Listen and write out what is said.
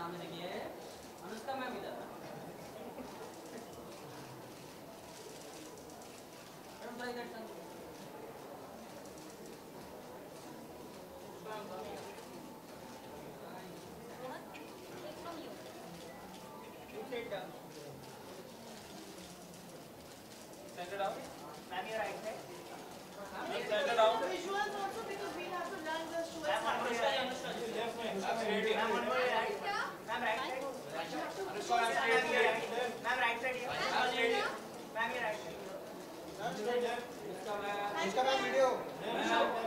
सामने देखिए अनुष्का मैम इधर मैडम ट्राई करते हैं center down ma'am your right side center down Visuals also because we have to learn the towards ma'am Anushka left में ma'am on my right ma'am right side Anushka ma'am straight ma'am right side here ma'am your right side Anushka ma'am video